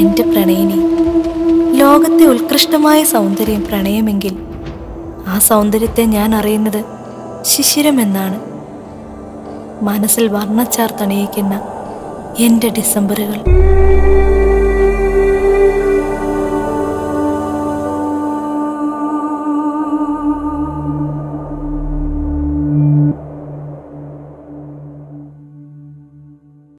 എൻ്റെ പ്രണയിനി. ലോകത്തെ ഉത്കൃഷ്ടമായ സൗന്ദര്യം പ്രണയമെങ്കിൽ ആ സൗന്ദര്യത്തെ ഞാൻ അറിയുന്നത് ശിശിരമെന്നാണ്. മനസ്സിൽ വർണ്ണച്ചാർ തണിയിക്കുന്ന എൻ്റെ ഡിസംബറുകൾ.